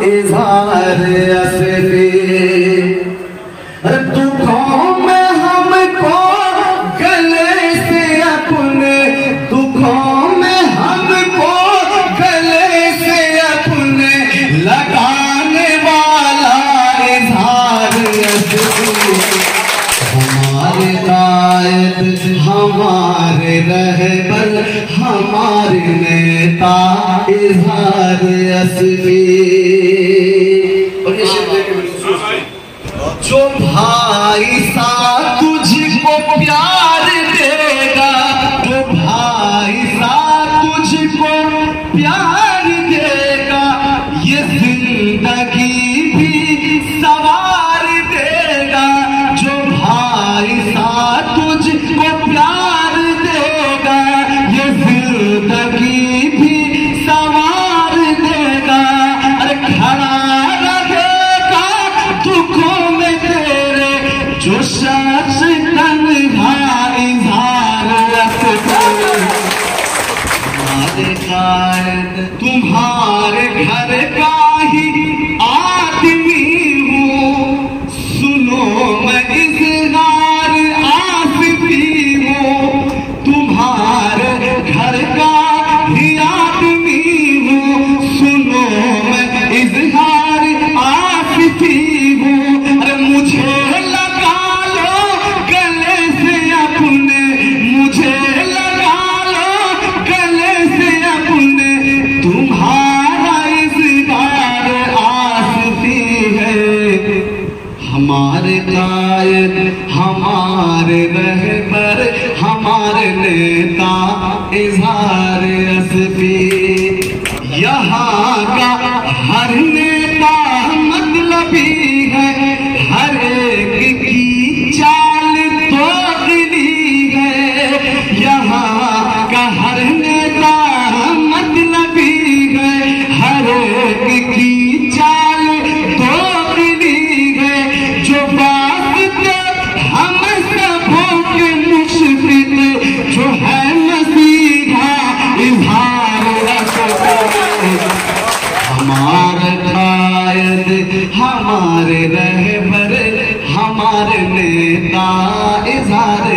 इज़हार असफ़ी। दुखों में हमको गले से अपने, दुखों में हमको गले से अपने लगाने वाला इज़हार असफ़ी। हमारे कायद, हमारे रहबर, हमारे नेता इज़हार असफ़ी। और ये जो भाई सा तुझको प्यार देगा, जो भाई सा तुझको प्यार देगा, ये जिंदगी भी सवार देगा। जो भाई सा तुझको प्यार देगा, ये जिंदगी भी सवार देगा। अरे खड़ा जो शख्स तन्हा इज़हार असफ़ी। हमारे कायद तुम्हारे घर का ही आदमी हूँ, सुनो मैं इज़हार आसिफ़ी हूँ। तुम्हारे घर का ही आदमी हूँ, सुनो मैं इज़हार आसिफ़ी हूँ। अरे मुझे हमारे कायद, हमारे रहबर, हमारे नेता इज़हार असफ़ी। यहाँ का हर नेता मतलबी है, हर एक की चाल तोड़नी है। यहाँ का हर नेता मतलबी है, हर एक की चाल तोड़नी है। जो बात हम सबों के मुश्किल, जो है नसीहा इज़हार असफ़ी। हमारे कायद, हमारे रहबर, हमारे नेता इज़हार